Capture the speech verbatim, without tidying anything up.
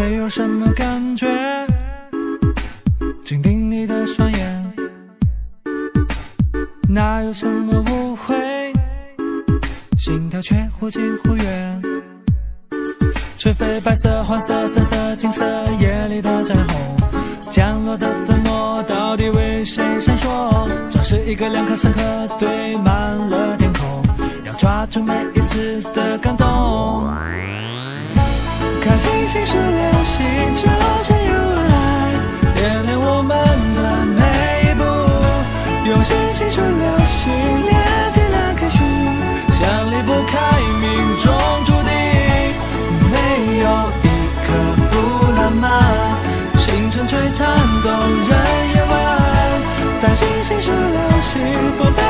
没有什么感觉，紧盯你的双眼，哪有什么误会，心跳却忽近忽远。吹飞白色、黄色、粉色、金色夜里的彩虹，降落的粉末到底为谁闪烁？这是一个两颗三颗堆满了天空，要抓住每一次的感动。看星星数流星，就像有爱点亮我们的每一步，用心清楚流星连接两颗心，相离不开命中注定。没有一刻不浪漫，星辰璀璨动人夜晚，当星星数流星不被